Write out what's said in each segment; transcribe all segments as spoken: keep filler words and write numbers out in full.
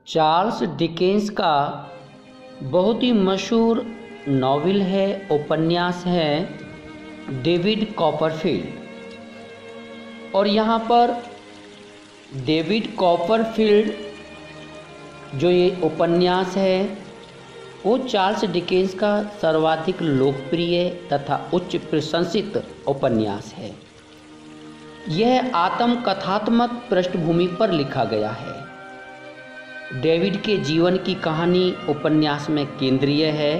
Charles Dickens का बहुत ही मशहूर नॉवेल है, उपन्यास है डेविड कॉपरफील्ड। और यहाँ पर डेविड कॉपरफील्ड जो ये उपन्यास है वो चार्ल्स डिकेंस का सर्वाधिक लोकप्रिय तथा उच्च प्रशंसित उपन्यास है। यह आत्मकथात्मक पृष्ठभूमि पर लिखा गया है। डेविड के जीवन की कहानी उपन्यास में केंद्रीय है।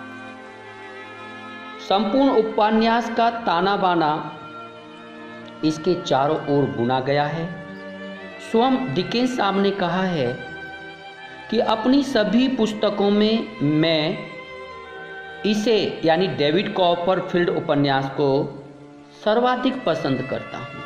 संपूर्ण उपन्यास का ताना बाना इसके चारों ओर बुना गया है। स्वयं डिकेंस साहब ने कहा है कि अपनी सभी पुस्तकों में मैं इसे यानी डेविड कॉपरफील्ड उपन्यास को सर्वाधिक पसंद करता हूँ।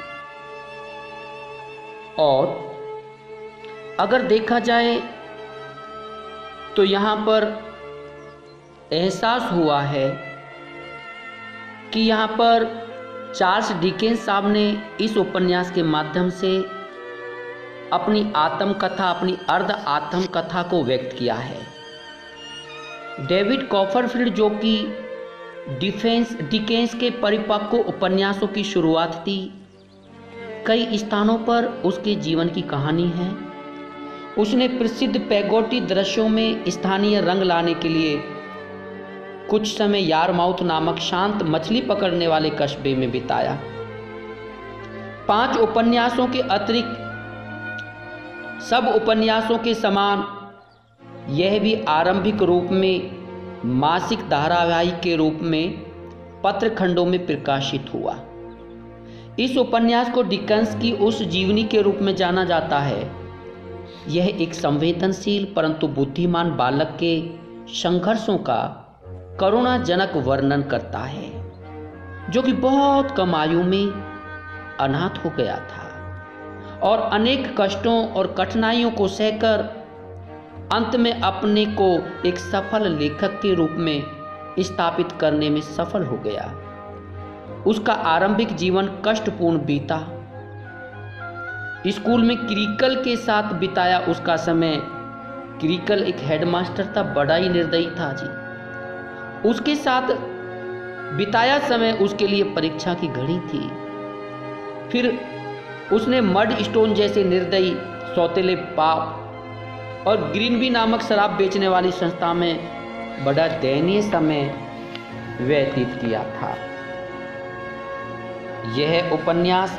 और अगर देखा जाए तो यहाँ पर एहसास हुआ है कि यहाँ पर चार्ल्स डिकेंस साहब ने इस उपन्यास के माध्यम से अपनी आत्मकथा, अपनी अर्ध आत्मकथा को व्यक्त किया है। डेविड कॉपरफील्ड जो कि डिफेंस डिकेंस के परिपक्व उपन्यासों की शुरुआत थी, कई स्थानों पर उसके जीवन की कहानी है। उसने प्रसिद्ध पैगोटी दृश्यों में स्थानीय रंग लाने के लिए कुछ समय यारमाउथ नामक शांत मछली पकड़ने वाले कस्बे में बिताया। पांच उपन्यासों के अतिरिक्त सब उपन्यासों के समान यह भी आरंभिक रूप में मासिक धारावाहिक के रूप में पत्रखंडों में प्रकाशित हुआ। इस उपन्यास को डिकेंस की उस जीवनी के रूप में जाना जाता है। यह एक संवेदनशील परंतु बुद्धिमान बालक के संघर्षों का करुणाजनक वर्णन करता है, जो कि बहुत कम आयु में अनाथ हो गया था और अनेक कष्टों और कठिनाइयों को सहकर अंत में अपने को एक सफल लेखक के रूप में स्थापित करने में सफल हो गया। उसका आरंभिक जीवन कष्टपूर्ण बीता। स्कूल में क्रिकल के साथ बिताया उसका समय। क्रिकल एक हेडमास्टर था, बड़ा ही निर्दयी था जी। उसके साथ बिताया समय उसके लिए परीक्षा की घड़ी थी। फिर उसने मड स्टोन जैसे निर्दयी, सौतेले पाप और ग्रीनबी नामक शराब बेचने वाली संस्था में बड़ा दयनीय समय व्यतीत किया था। यह उपन्यास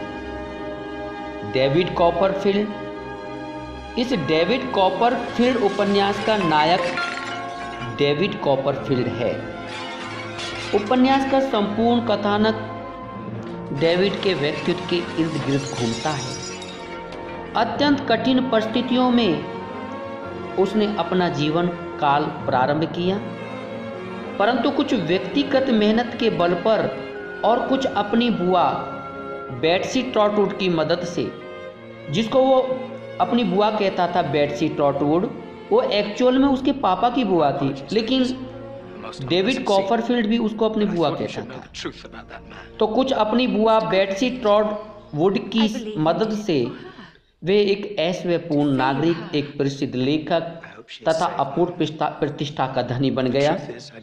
डेविड कॉपरफील्ड इस डेविड कॉपरफील्ड उपन्यास का नायक डेविड कॉपरफील्ड है। उपन्यास का संपूर्ण कथानक डेविड के व्यक्तित्व के इर्द गिर्द घूमता है। अत्यंत कठिन परिस्थितियों में उसने अपना जीवन काल प्रारंभ किया, परंतु कुछ व्यक्तिगत मेहनत के बल पर और कुछ अपनी बुआ बेट्सी ट्रॉटवुड की मदद से, जिसको वो अपनी बुआ कहता था बेट्सी ट्रॉटवुड, वो एक्चुअल में उसके पापा की बुआ थी, लेकिन डेविड कॉपरफील्ड भी उसको अपनी बुआ कहता था। तो कुछ अपनी बुआ बेट्सी ट्रॉटवुड की मदद से वे एक ऐश्वर्यपूर्ण नागरिक, एक प्रसिद्ध लेखक तथा अपूर्व प्रतिष्ठा का धनी बन गया।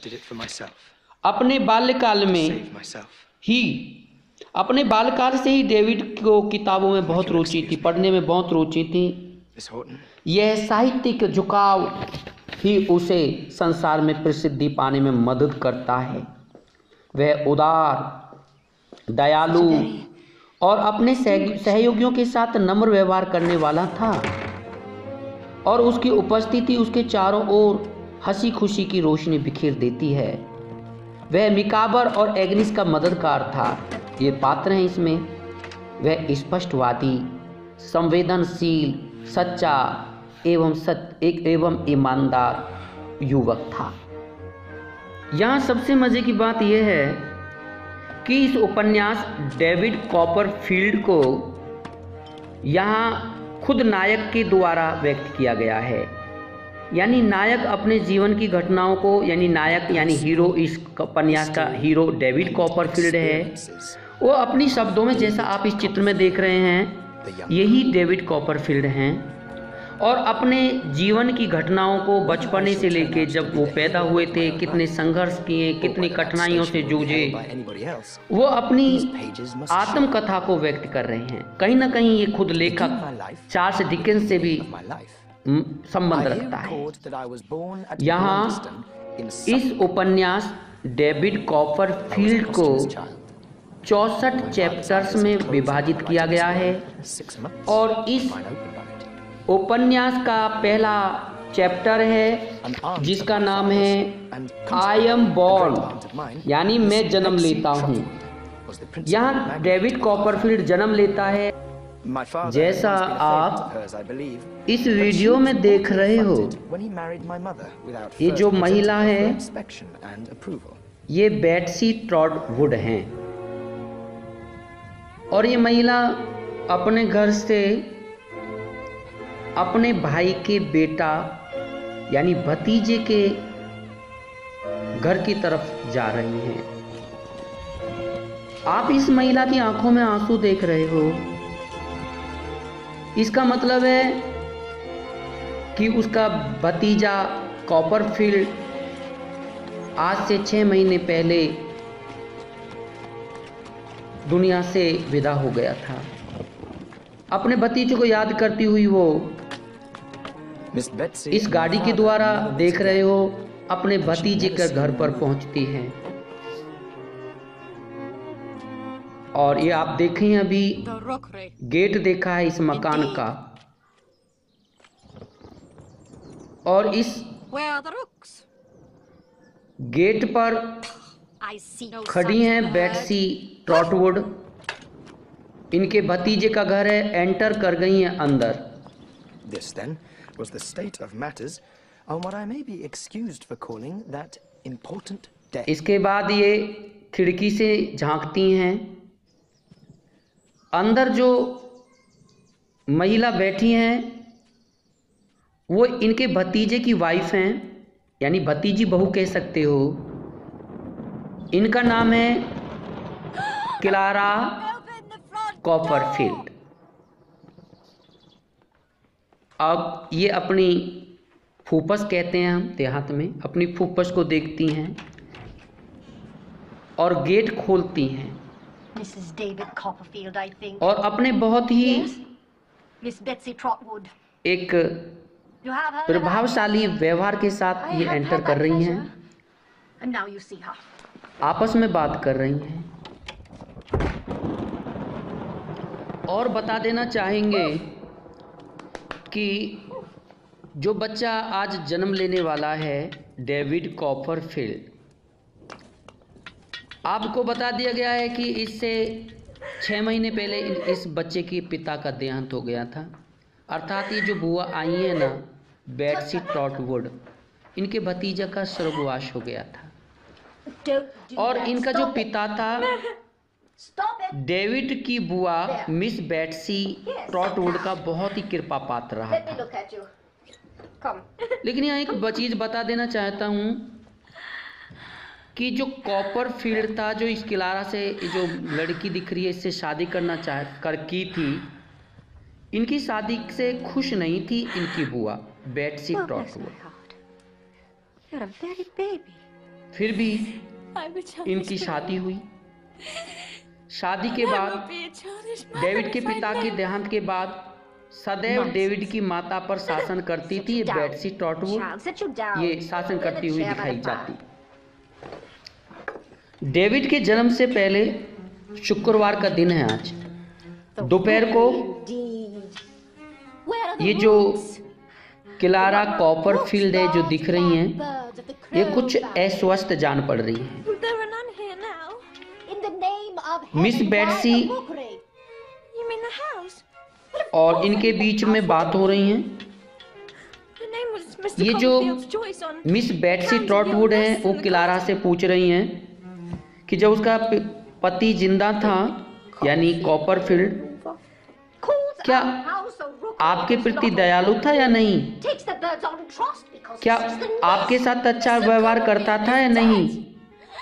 अपने बाल्यकाल में ही अपने बाल्यकाल से ही डेविड को किताबों में बहुत रुचि थी, पढ़ने में बहुत रुचि थी। यह साहित्यिक झुकाव ही उसे संसार में प्रसिद्धि पाने में मदद करता है। वह उदार, दयालु और अपने सहयोगियों के साथ नम्र व्यवहार करने वाला था और उसकी उपस्थिति उसके चारों ओर हंसी खुशी की रोशनी बिखेर देती है। वह मिकाबर और एग्निस का मददगार था। ये पात्र हैं इसमें। वह स्पष्टवादी, संवेदनशील, सच्चा एवं सत्य एक एवं ईमानदार युवक था। यहाँ सबसे मजे की बात यह है कि इस उपन्यास डेविड कॉपरफील्ड को यहाँ खुद नायक के द्वारा व्यक्त किया गया है। यानी नायक अपने जीवन की घटनाओं को, यानी नायक यानी हीरो, इस उपन्यास का हीरो डेविड कॉपरफील्ड है। वो अपनी शब्दों में, जैसा आप इस चित्र में देख रहे हैं, यही डेविड कॉपरफील्ड हैं। और अपने जीवन की घटनाओं को बचपने से लेके जब वो पैदा हुए थे, कितने संघर्ष किए, कितनी कठिनाइयों से जूझे, वो अपनी आत्मकथा को व्यक्त कर रहे हैं। कहीं ना कहीं ये खुद लेखक चार्ल्स डिकेंस से भी संबंध रखता है। यहाँ इस उपन्यास डेविड कॉपरफील्ड को चौसठ चैप्टर्स में विभाजित किया गया है और इस उपन्यास का पहला चैप्टर है जिसका नाम है आई एम बॉर्न, यानी मैं जन्म लेता हूँ। यहाँ डेविड कॉपरफील्ड जन्म लेता है। जैसा आप इस वीडियो में देख रहे हो, ये जो महिला है ये बेट्सी ट्रॉटवुड हैं और ये महिला अपने घर से अपने भाई के बेटा यानी भतीजे के घर की तरफ जा रही हैं। आप इस महिला की आंखों में आंसू देख रहे हो। इसका मतलब है कि उसका भतीजा कॉपरफील्ड आज से छह महीने पहले दुनिया से विदा हो गया था। अपने भतीजे को याद करती हुई वो इस गाड़ी के द्वारा देख रहे हो अपने भतीजे के घर पर पहुंचती है। और ये आप देखें, अभी गेट देखा है इस मकान का और इस गेट पर खड़ी हैं बेट्सी ट्रॉटवुड। इनके भतीजे का घर है, एंटर कर गई हैं अंदर। This then was the state of matters on what I may be excused for calling that important day. इसके बाद ये खिड़की से झांकती हैं। अंदर जो महिला बैठी हैं वो इनके भतीजे की वाइफ हैं, यानी भतीजी बहू कह सकते हो। इनका नाम है क्लारा कॉपरफील्ड। अब ये अपनी फूफस कहते हैं हम देहात में, अपनी फूफस को देखती हैं और गेट खोलती हैं Mrs David Copperfield, I think. और अपने बहुत ही Yes? Miss Betsy Trotwood. एक You have heard प्रभावशाली व्यवहार के साथ ये एंटर कर रही हैं। And now you see her. आपस में बात कर रही हैं और बता देना चाहेंगे कि जो बच्चा आज जन्म लेने वाला है डेविड कॉपरफील्ड, आपको बता दिया गया है कि इससे छः महीने पहले इस बच्चे के पिता का देहांत हो गया था। अर्थात ये जो बुआ आई है ना बेट्सी ट्रॉटवुड, इनके भतीजा का स्वर्गवास हो गया था और इनका जो पिता था डेविड की बुआ मिस बेट्सी ट्रॉटवुड का बहुत ही कृपा पात्र रहा था। लेकिन यहाँ एक चीज बता देना चाहता हूँ कि जो कॉपरफील्ड था, जो इस क्लारा से जो लड़की दिख रही है इससे शादी करना चाह कर की थी, इनकी शादी से खुश नहीं थी इनकी बुआ बेट्सी ट्रॉटवुड। फिर भी इनकी शादी हुई। शादी के बाद डेविड के पिता के देहांत के बाद सदैव डेविड की माता पर शासन करती थी बेट्सी ट्रॉटवुड। ये शासन करती हुई दिखाई जाती। डेविड के जन्म से पहले शुक्रवार का दिन है आज दोपहर को। ये जो क्लारा कॉपरफील्ड है जो दिख रही हैं, ये कुछ अस्वस्थ जान पड़ रही है। मिस बेट्सी और इनके बीच में बात हो रही है। ये जो मिस बेट्सी ट्रॉटवुड है वो क्लारा से पूछ रही हैं कि जब उसका पति जिंदा था यानी कॉपरफील्ड, क्या आपके प्रति दयालु था या नहीं? क्या आपके साथ अच्छा व्यवहार करता था या नहीं?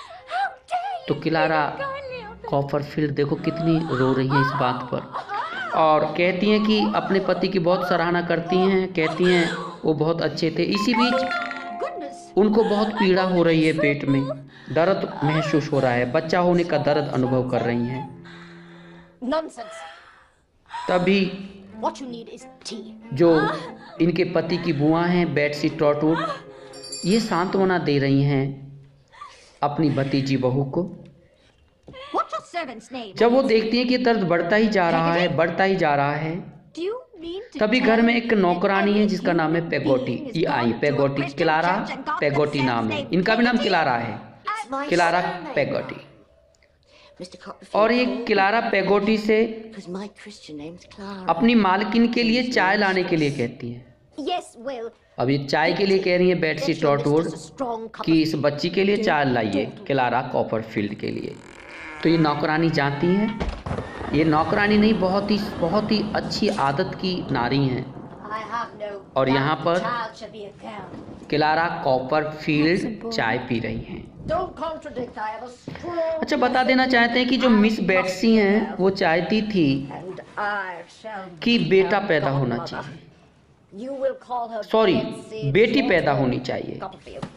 तो क्लारा कॉपरफील्ड देखो कितनी रो रही है इस बात पर और कहती हैं कि अपने पति की बहुत सराहना करती हैं, कहती हैं वो बहुत अच्छे थे। इसी बीच उनको बहुत पीड़ा हो रही है, पेट में दर्द महसूस हो रहा है, बच्चा होने का दर्द अनुभव कर रही हैं। Nonsense. तभी What you need is tea. जो इनके पति की बुआ हैं बेट्सी ट्रॉटवुड, ये सांत्वना दे रही हैं अपनी भतीजी बहू को। What's your servant's name? जब वो देखती हैं कि दर्द बढ़ता ही जा रहा है, बढ़ता ही जा रहा है, Do you mean to तभी tell घर में me एक नौकरानी है जिसका नाम है पेगोटी। ये आई पेगोटी, किलारा पेगोटी नाम है, इनका भी नाम किलारा है, किलारा पेगोटी। और ये किलारा पेगोटी से अपनी मालकिन के लिए चाय लाने के लिए कहती है। Yes, well, अब ये चाय के लिए कह रही है बेट्सी ट्रॉटवुड कि इस बच्ची के लिए चाय लाइए, किलारा कॉपरफील्ड के लिए। तो ये नौकरानी जाती है। ये नौकरानी नहीं, बहुत ही बहुत ही अच्छी आदत की नारी हैं। I have no और यहाँ पर child shall be a girl. Clara Copperfield चाय पी रही हैं। Don't contradict, I have a strong अच्छा, बता देना चाहते हैं कि जो मिस बेट्सी हैं वो चाहती थी and I shall कि be बेटा her पैदा होना godmother. चाहिए, You will call her sorry Betsy बेटी Trotwood पैदा होनी चाहिए। Copperfield.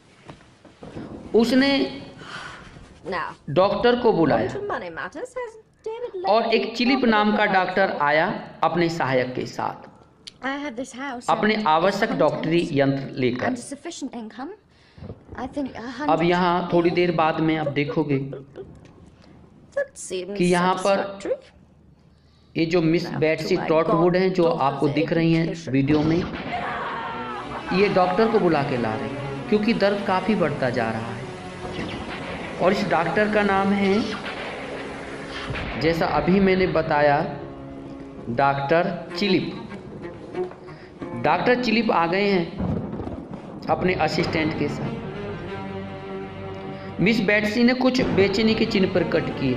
उसने Now, डॉक्टर को बुलाया to money matters, has David let और me एक चिलिप नाम का डॉक्टर आया अपने सहायक के साथ, I have this house अपने and आवश्यक its डॉक्टरी contents यंत्र लेकर। and sufficient income. I think a अब hundred यहाँ थोड़ी देर बाद में अब देखोगे that seems कि यहाँ पर satisfactory. ये जो मिस बेट्सी ट्रॉटवुड हैं जो आपको दिख रही हैं वीडियो में, ये डॉक्टर को बुला के ला रहे हैं क्योंकि दर्द काफ़ी बढ़ता जा रहा है। और इस डॉक्टर का नाम है, जैसा अभी मैंने बताया, डॉक्टर चिलिप। डॉक्टर चिलिप आ गए हैं अपने असिस्टेंट के साथ। मिस बेट्सी ने कुछ बेचैनी के चिन्ह प्रकट किए।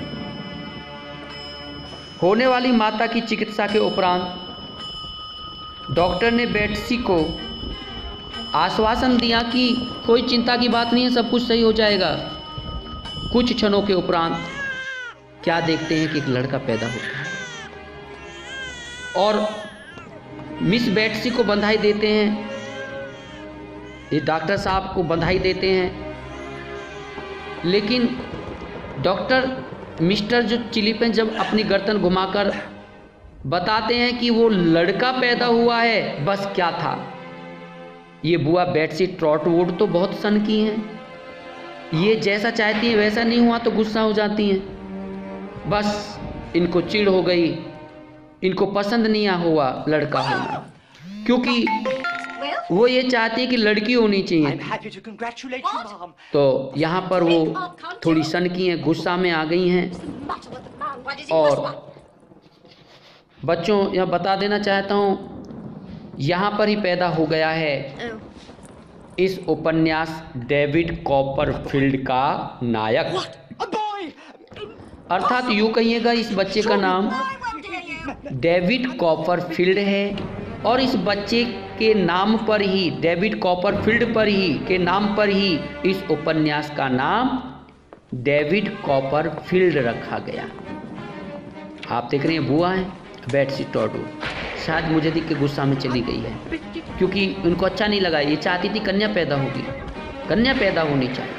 होने वाली माता की चिकित्सा के उपरांत डॉक्टर ने बेट्सी को आश्वासन दिया कि कोई चिंता की बात नहीं है, सब कुछ सही हो जाएगा। कुछ क्षणों के उपरांत क्या देखते हैं कि एक लड़का पैदा होता है और मिस बेट्सी को बधाई देते हैं, ये डॉक्टर साहब को बधाई देते हैं। लेकिन डॉक्टर मिस्टर जो चिलिप हैं जब अपनी गर्दन घुमाकर बताते हैं कि वो लड़का पैदा हुआ है, बस क्या था। ये बुआ बेट्सी ट्रॉटवुड तो बहुत सन की हैं, ये जैसा चाहती हैं वैसा नहीं हुआ तो गुस्सा हो जाती हैं। बस इनको चिढ़ हो गई, इनको पसंद नहीं हुआ लड़का होना, क्योंकि वो ये चाहती है कि लड़की होनी चाहिए। तो यहाँ पर वो थोड़ी सन की हैं, गुस्सा में आ गई हैं। और बच्चों यहाँ बता देना चाहता हूँ, यहाँ पर ही पैदा हो गया है इस उपन्यास डेविड कॉपरफील्ड का नायक। अर्थात यूँ कहिएगा इस बच्चे का नाम डेविड कॉपरफील्ड है और इस बच्चे के नाम पर ही, डेविड कॉपरफील्ड पर ही के नाम पर ही इस उपन्यास का नाम डेविड कॉपरफील्ड रखा गया। आप देख रहे हैं बुआ है बेट्सी ट्रॉटवुड, शायद मुझे देख के गुस्सा में चली गई है क्योंकि उनको अच्छा नहीं लगा। ये चाहती थी कन्या पैदा होगी, कन्या पैदा होनी चाहिए,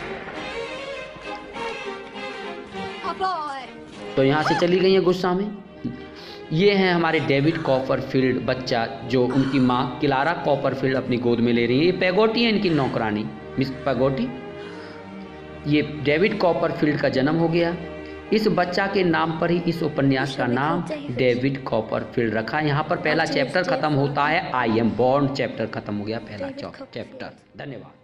तो यहाँ से चली गई है गुस्सा में। ये हैं हमारे डेविड कॉपरफील्ड बच्चा जो उनकी माँ किलारा कॉपरफील्ड अपनी गोद में ले रही है। ये पेगोटी है इनकी नौकरानी, मिस पेगोटी। ये डेविड कॉपरफील्ड का जन्म हो गया। इस बच्चा के नाम पर ही इस उपन्यास का नाम डेविड कॉपरफील्ड रखा। यहाँ पर पहला चैप्टर खत्म होता है, आई एम बॉर्न चैप्टर खत्म हो गया, पहला चैप्टर। धन्यवाद।